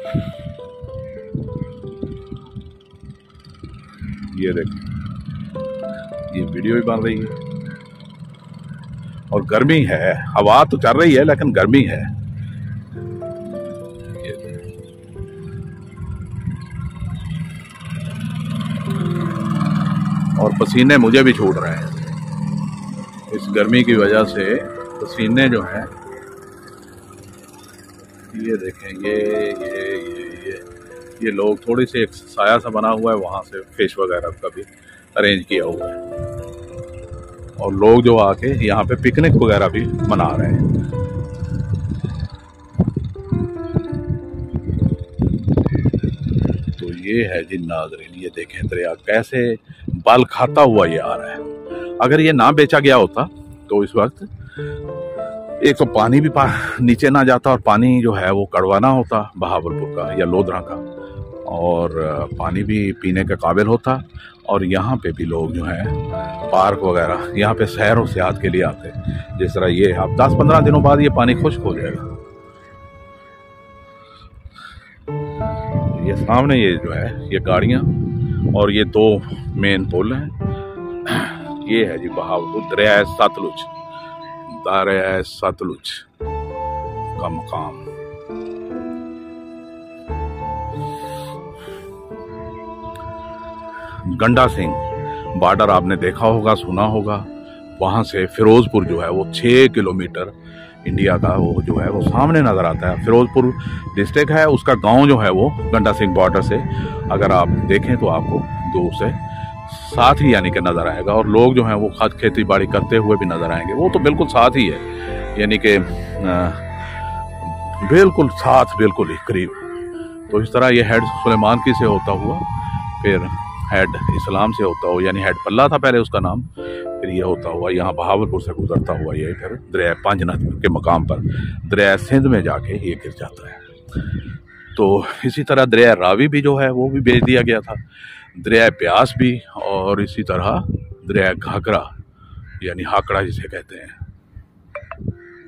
ये देखिए, ये वीडियो भी बन रही है और गर्मी है। हवा तो चल रही है लेकिन गर्मी है। और पसीने मुझे भी छूट रहे हैं इस गर्मी की वजह से। पसीने जो हैं, ये देखें, ये लोग थोड़ी सी एक साया सा बना हुआ है, वहाँ से फिश वगैरह का भी अरेंज किया हुआ है। और लोग जो आके यहाँ पे पिकनिक वगैरह भी मना रहे हैं। तो ये है जी नाज़रीन, ये देखें दरिया कैसे बल खाता हुआ ये आ रहा है। अगर ये ना बेचा गया होता तो इस वक्त एक तो पानी भी नीचे ना जाता और पानी जो है वो कड़वा ना होता बहावलपुर का या लोधरा का, और पानी भी पीने के काबिल होता। और यहाँ पे भी लोग जो हैं पार्क वगैरह यहाँ पे सैर और सियाहत के लिए आते हैं। जिस तरह ये अब 10-15 दिनों बाद ये पानी खुश्क हो जाएगा। ये सामने ये जो है ये गाड़ियाँ और ये 2 मेन पुल हैं। ये है जी बहावलपुर दरिया सतलुज, दरिया सतलुज का मकाम। गंडा सिंह बॉर्डर आपने देखा होगा, सुना होगा। वहां से फिरोजपुर जो है वो 6 किलोमीटर इंडिया का वो जो है वो सामने नजर आता है। फिरोजपुर डिस्ट्रिक्ट है, उसका गांव जो है वो गंडा सिंह बॉर्डर से अगर आप देखें तो आपको दूर से साथ ही यानी कि नजर आएगा। और लोग जो हैं वो खेती बाड़ी करते हुए भी नजर आएंगे। वो तो बिल्कुल साथ ही है, यानी कि बिल्कुल साथ, बिल्कुल ही करीब। तो इस तरह ये हेड सुलेमान की से होता हुआ फिर हेड इस्लाम से होता हुआ, यानी हेड पल्ला था पहले उसका नाम, फिर ये होता हुआ यहाँ बहावलपुर से गुजरता हुआ ये फिर दरिया पांजनद के मकाम पर दरिया सिंध में जाके ये गिर जाता है। तो इसी तरह दरिया रावी भी जो है वो भी बेच दिया गया था, दरिया ब्यास भी, और इसी तरह दरिया घाघरा यानी हाकड़ा जिसे कहते हैं।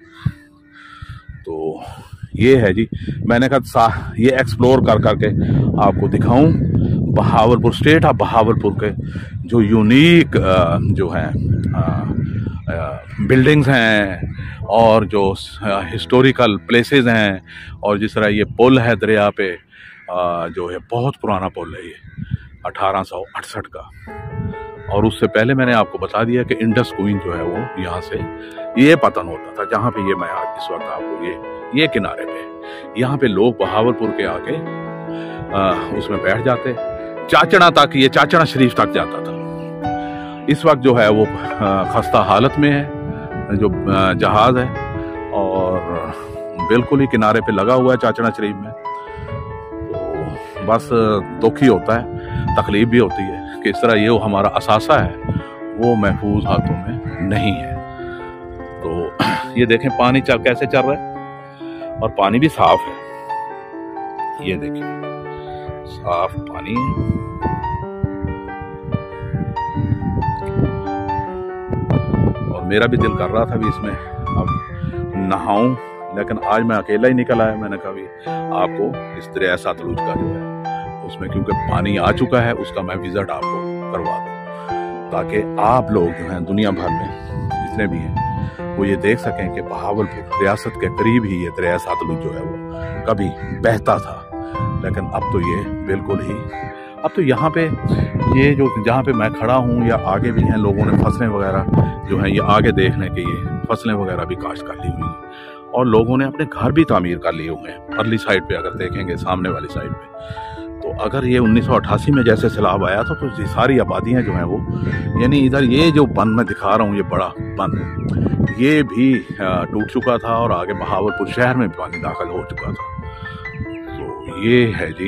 तो ये है जी, मैंने कहा ये एक्सप्लोर कर करके आपको दिखाऊं बहावलपुर स्टेट ऑफ बहावलपुर के जो यूनिक जो हैं बिल्डिंग्स हैं और जो हिस्टोरिकल प्लेसेस हैं। और जिस तरह ये पुल है दरिया पे जो है बहुत पुराना पुल है, ये 1868 का। और उससे पहले मैंने आपको बता दिया कि इंडस क्वीन जो है वो यहाँ से ये पतन होता था, जहाँ पे ये मैं आज इस वक्त आपको ये किनारे पे यहाँ पे लोग बहावलपुर के आके उसमें बैठ जाते। चाचड़ा तक, ये चाचड़ा शरीफ तक जाता था। इस वक्त जो है वो खस्ता हालत में है जो जहाज है, और बिल्कुल ही किनारे पे लगा हुआ है चाचड़ा शरीफ में। तो बस दुख ही होता है, तकलीफ भी होती है कि इस तरह ये हमारा असासा है वो महफूज हाथों में नहीं है। तो ये देखें पानी कैसे चल रहा है, और पानी भी साफ है। ये देखिए साफ पानी है। और मेरा भी दिल कर रहा था भी इसमें अब नहाऊं, लेकिन आज मैं अकेला ही निकल आया। मैंने कहा भी आपको इस दरिया सतलुज का जो है उसमें क्योंकि पानी आ चुका है उसका मैं विजिट आपको करवा दूं, ताकि आप लोग जो हैं दुनिया भर में जितने भी हैं वो ये देख सकें कि बहावलपुर रियासत के करीब ही ये दरिया सतलुज जो है वो कभी बहता था। लेकिन अब तो ये बिल्कुल ही, अब तो यहाँ पे ये जो जहाँ पे मैं खड़ा हूँ या आगे भी हैं लोगों ने फसलें वगैरह जो हैं ये आगे देख लें कि ये फसलें वगैरह भी काश्त कर ली हुई हैं, और लोगों ने अपने घर भी तामीर कर लिए हुए हैं। अर्ली साइड पे अगर देखेंगे सामने वाली साइड पे, तो अगर ये 1988 में जैसे सैलाब आया था तो ये सारी आबादियाँ जो हैं वो, यानी इधर ये जो बंद मैं दिखा रहा हूँ ये बड़ा बंद ये भी टूट चुका था, और आगे बहावलपुर शहर में पानी दाखिल हो चुका था। तो ये है जी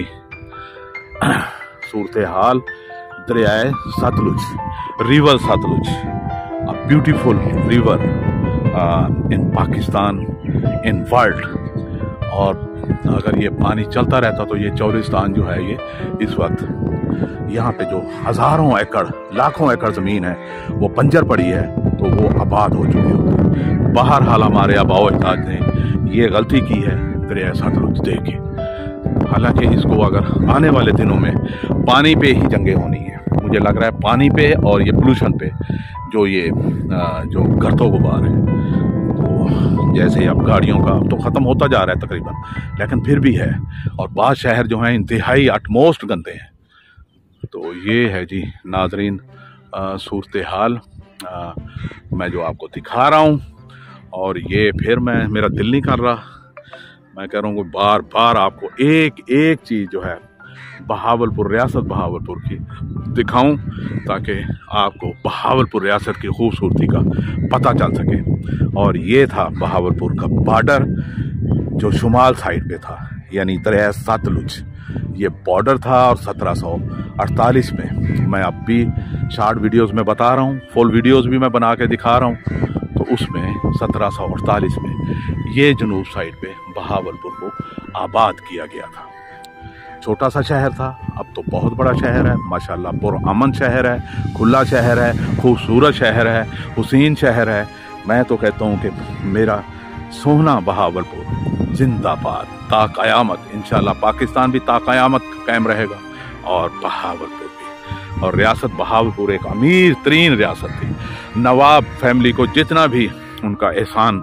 सूरत हाल दरियाए Sutlej, river Sutlej, a beautiful river in Pakistan, in world. और अगर ये पानी चलता रहता तो ये चौलिस्तान जो है ये इस वक्त यहाँ पे जो हजारों एकड़ लाखों एकड़ जमीन है वो बंजर पड़ी है, तो वो आबाद हो चुकी होती। बहरहाल हमारे आबाओ अजदाद ने ये गलती की है दरिया सतलुज देख के। हालांकि इसको अगर आने वाले दिनों में पानी पे ही जंगे होनी है, मुझे लग रहा है पानी पे और ये पोल्यूशन पे, जो ये जो गर्दो गुबार है, तो जैसे अब गाड़ियों का तो ख़त्म होता जा रहा है तकरीबन, लेकिन फिर भी है। और बाद शहर जो हैं इंतहाई अटमोस्ट गंदे हैं। तो ये है जी नाजरीन सूरत हाल मैं जो आपको दिखा रहा हूँ। और ये फिर मेरा दिल नहीं कर रहा, मैं कह रहा हूँ बार बार आपको एक एक चीज़ जो है बहावलपुर, रियासत बहावलपुर की दिखाऊं, ताकि आपको बहावलपुर रियासत की खूबसूरती का पता चल सके। और ये था बहावलपुर का बॉर्डर जो शुमाल साइड पे था, यानी दरिया सतलुज ये बॉर्डर था। और 1748 में, मैं अब भी शॉर्ट वीडियोस में बता रहा हूँ, फुल वीडियोस भी मैं बना के दिखा रहा हूँ, तो उसमें 1748 में ये जनूब साइड पे बहावलपुर को आबाद किया गया था। छोटा सा शहर था, अब तो बहुत बड़ा शहर है माशाल्लाह, पुरअमन शहर है, खुला शहर है, खूबसूरत शहर है, हुसीन शहर है। मैं तो कहता हूँ कि मेरा सोहना बहावलपुर जिंदाबाद ता क़यामत। इंशाल्लाह पाकिस्तान भी ता क़यामत कायम रहेगा और बहावलपुर भी। और रियासत बहावलपुर एक अमीर तरीन रियासत थी। नवाब फैमिली को जितना भी उनका एहसान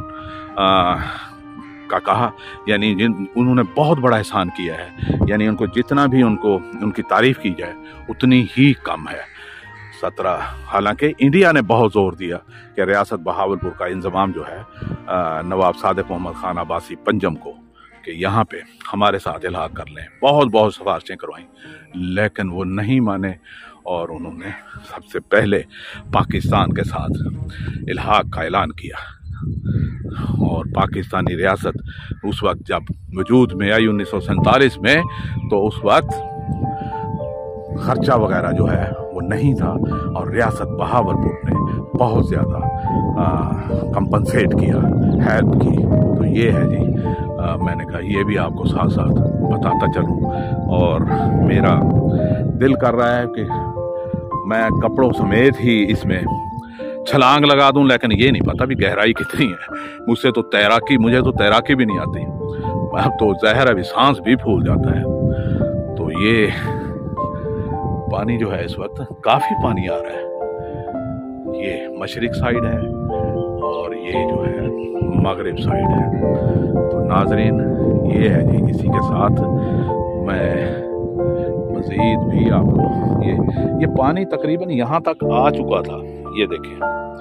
का कहा, यानी उन्होंने बहुत बड़ा एहसान किया है, यानी उनको जितना भी उनकी तारीफ की जाए उतनी ही कम है। 17 हालांकि इंडिया ने बहुत जोर दिया कि रियासत बहावलपुर का इंतज़ाम जो है नवाब सादिक मोहम्मद खान अब्बासी पंजम को, कि यहाँ पे हमारे साथ इल्हाक कर लें, बहुत बहुत सिफारिशें करवाईं, लेकिन वो नहीं माने और उन्होंने सबसे पहले पाकिस्तान के साथ इल्हाक का ऐलान किया। और पाकिस्तानी रियासत उस वक्त जब वजूद में आई 1947 में, तो उस वक्त खर्चा वगैरह जो है वो नहीं था और रियासत बहावलपुर ने बहुत ज़्यादा कंपनसेट किया, हेल्प की। तो ये है जी, मैंने कहा ये भी आपको साथ साथ बताता चलूँ। और मेरा दिल कर रहा है कि मैं कपड़ों समेत ही इसमें छलांग लगा दूं, लेकिन ये नहीं पता भी गहराई कितनी है। मुझे तो तैराकी भी नहीं आती, अब तो ज़हर अभी सांस भी फूल जाता है। तो ये पानी जो है इस वक्त काफ़ी पानी आ रहा है। ये मशरिक साइड है और ये जो है मगरिब साइड है। तो नाजरीन ये है जी, इसी के साथ मैं मज़ीद भी आपको ये पानी तकरीबन यहाँ तक आ चुका था, ये देखें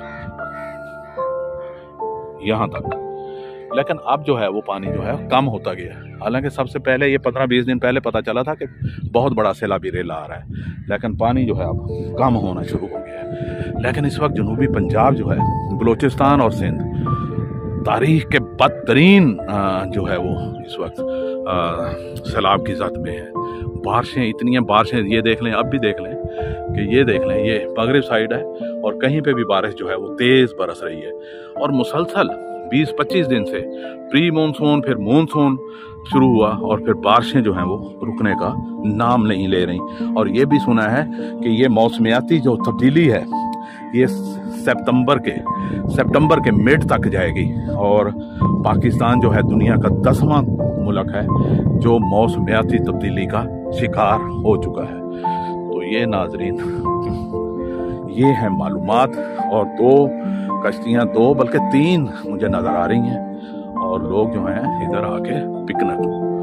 यहाँ तक, लेकिन अब जो है वो पानी जो है कम होता गया। हालांकि सबसे पहले ये 15-20 दिन पहले पता चला था कि बहुत बड़ा सैलाबी रेला आ रहा है, लेकिन पानी जो है अब कम होना शुरू हो गया है। लेकिन इस वक्त जनूबी पंजाब जो है, बलूचिस्तान और सिंध तारीख के बदतरीन जो है वो इस वक्त सैलाब की जद में है। बारिशें इतनी हैं, बारिशें ये देख लें, अब भी देख लें कि ये देख लें, ये मगरिब साइड है और कहीं पे भी बारिश जो है वो तेज़ बरस रही है। और मुसलसल 20-25 दिन से प्री मानसून फिर मानसून शुरू हुआ और फिर बारिशें जो हैं वो रुकने का नाम नहीं ले रही। और ये भी सुना है कि ये मौसमियाती जो तब्दीली है ये सितंबर के मिड तक जाएगी। और पाकिस्तान जो है दुनिया का 10वां मुल्क है जो मौसमियाती तब्दीली का शिकार हो चुका है। तो ये नाजरीन ये है मालूमात। और 2 कश्तियाँ, 2 बल्कि 3 मुझे नज़र आ रही हैं और लोग जो हैं इधर आके पिकनिक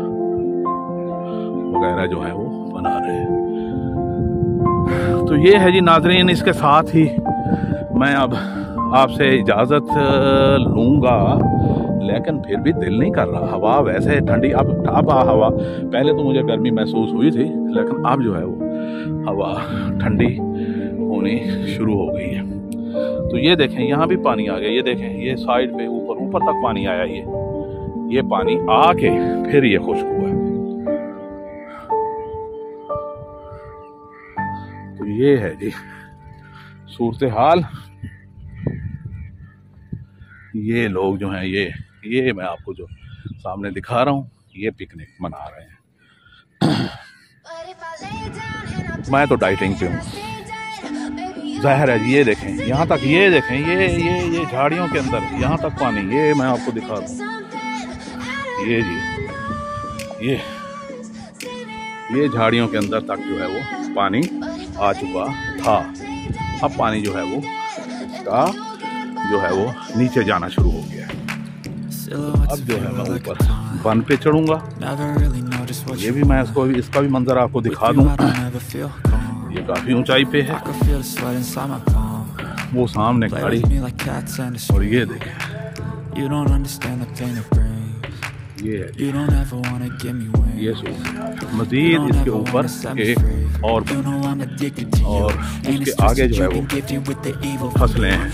वगैरह जो है वो बना रहे हैं। तो ये है जी नाजरीन, इसके साथ ही मैं अब आपसे इजाज़त लूँगा, लेकिन फिर भी दिल नहीं कर रहा। हवा वैसे ठंडी, अब हवा, पहले तो मुझे गर्मी महसूस हुई थी, लेकिन अब जो है वो हवा ठंडी होनी शुरू हो गई है। तो ये देखें यहाँ भी पानी आ गया, ये देखें ये साइड पे ऊपर तक पानी आया। ये पानी आके फिर ये खुश्क हुआ है। तो ये है जी सूरत हाल। ये लोग जो हैं ये मैं आपको जो सामने दिखा रहा हूँ, ये पिकनिक मना रहे हैं। मैं तो डाइटिंग पे हूँ, ज़ाहिर है। ये देखें यहाँ तक, ये देखें ये झाड़ियों के अंदर यहाँ तक पानी, ये मैं आपको दिखा रहा हूँ। ये जी ये झाड़ियों के अंदर तक जो है वो पानी आ चुका था। अब पानी जो है वो इसका जो है वो नीचे जाना शुरू हो गया है। अब जो है मैं ऊपर वन पे चढ़ूंगा। ये भी मैं इसका भी मंजर आपको दिखा दूं। ये काफी ऊंचाई पे है, वो सामने गाड़ी, और ये देखें ये मजीद इसके ऊपर एक और उसके आगे जो है वो फसलें हैं।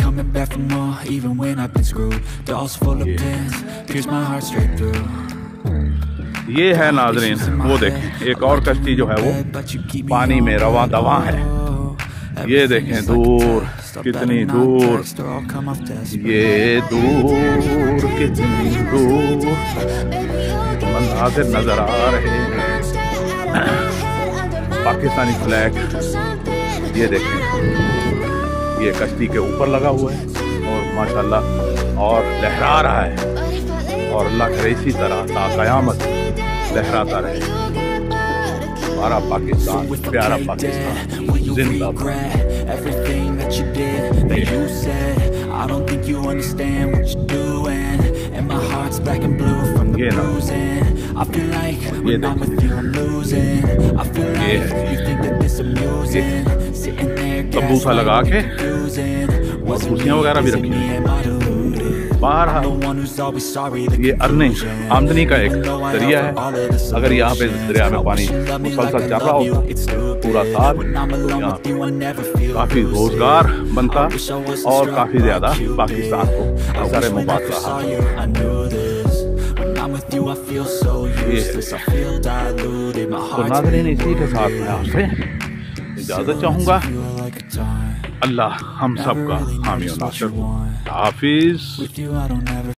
ये है नाज़रीन, वो देखें एक और कश्ती जो है वो पानी में रवा दवा है। ये देखें दूर, कितनी दूर, ये दूर कितनी दूर मंज़ार नजर आ रहे हैं। पाकिस्तानी फ्लैग ये देखें, ये कश्ती के ऊपर लगा हुआ है और माशाल्लाह और लहरा रहा है, और अल्लाह करे इसी तरह ता क़यामत लहराता रहे। हमारा पाकिस्तान, प्यारा पाकिस्तान जिंदाबाद। ये ना ये तंबूसा लगा के और कुर्सियाँ वगैरह भी रखी हैं। बाहर ये अर्निंग आमदनी का एक जरिया है। अगर यहाँ पे दरिया में पानी मुसलसल चल रहा होता पूरा साल, तो काफी रोजगार बनता और काफी ज्यादा पाकिस्तान को असर मुबादला हासिल। तो नाज़रीन, इसी के साथ मैं आपसे इजाजत चाहूंगा। अल्लाह हम सब का हामी और नासिर हो। हाफिज।